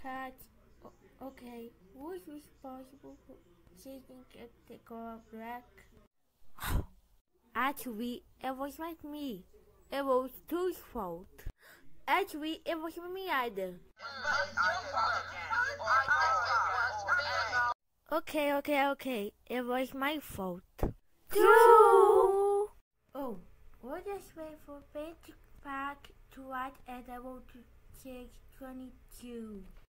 cat. Okay, who's responsible for changing the color black? Actually, it was not me. It was Two's fault. Actually, it wasn't me either. Okay. It was my fault. True! Oh, we'll just wait for Paint Pack to write and I will to change 22.